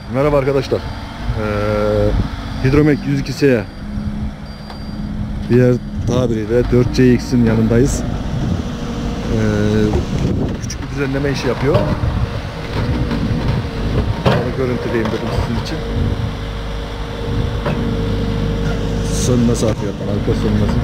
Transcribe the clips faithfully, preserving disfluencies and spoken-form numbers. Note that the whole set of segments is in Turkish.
Merhaba arkadaşlar. Ee, Hidromek yüz iki S diğer tabiriyle dört C X'in yanındayız. Ee, küçük bir düzenleme işi yapıyor. Onu görüntüleyeyim dedim sizin için. Sönme saati yapın, arka sönmesi.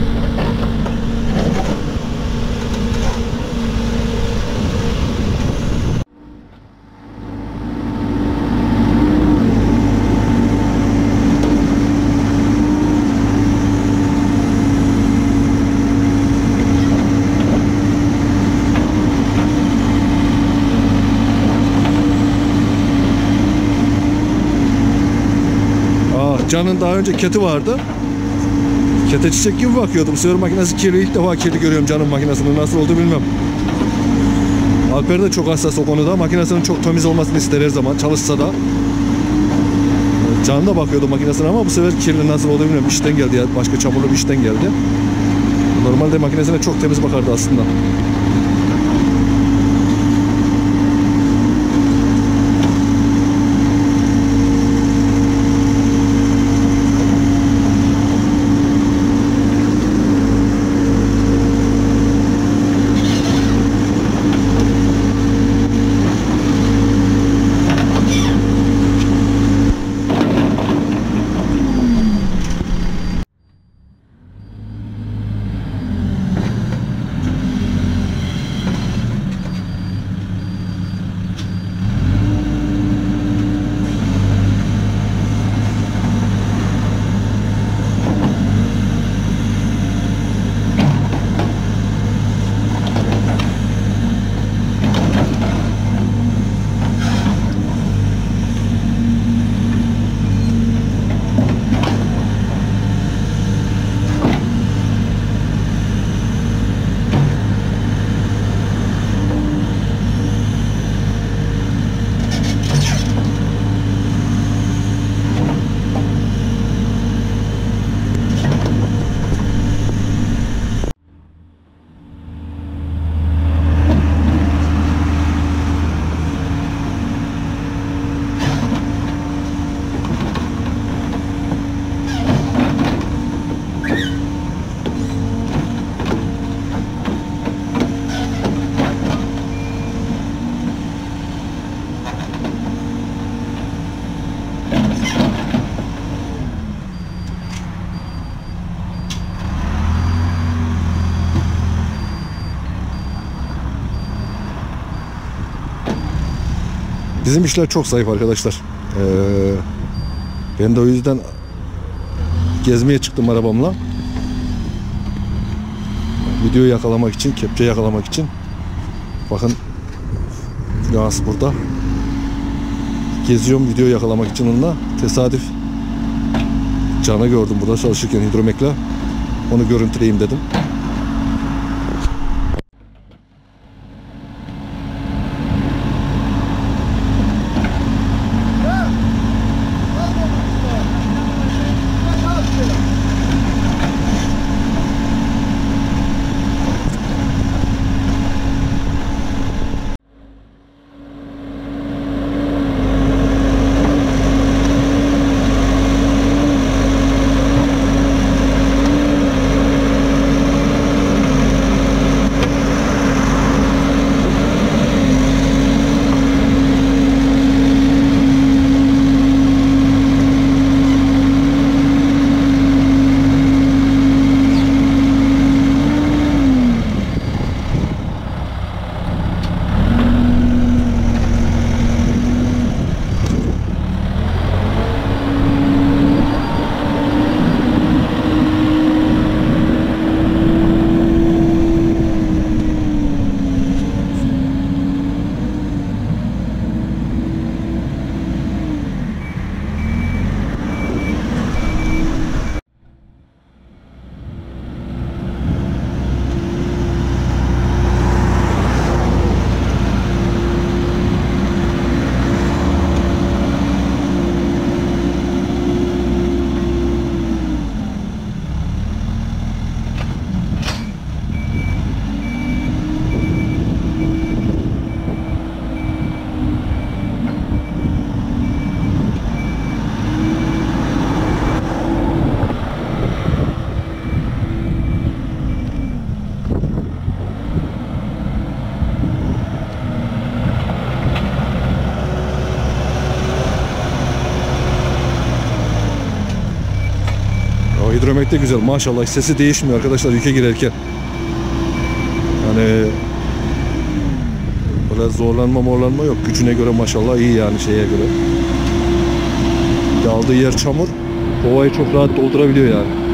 Can'ın daha önce keti vardı. Kete çiçek gibi bakıyordum. Sığır makinesi kirli. İlk defa kirli görüyorum Can'ın makinesinin. Nasıl oldu bilmem. Alper de çok hassas o konuda. Makinesinin çok temiz olmasını ister her zaman. Çalışsa da. Can da bakıyordu makinesine ama bu sefer kirli nasıl oldu bilmiyorum. İşten geldi ya. Başka çamurlu bir işten geldi. Normalde makinesine çok temiz bakardı aslında. Bizim işler çok zayıf arkadaşlar. Ee, ben de o yüzden gezmeye çıktım arabamla. Video yakalamak için, kepçe yakalamak için. Bakın Yağız burada. Geziyorum video yakalamak için onunla. Tesadüf Can'ı gördüm burada çalışırken Hidromek'le. Onu görüntüleyeyim dedim. Yürümek de güzel maşallah, sesi değişmiyor arkadaşlar yüke girerken. Yani böyle zorlanma morlanma yok, gücüne göre maşallah iyi yani, şeye göre. Aldığı yer çamur, kovayı çok rahat doldurabiliyor yani.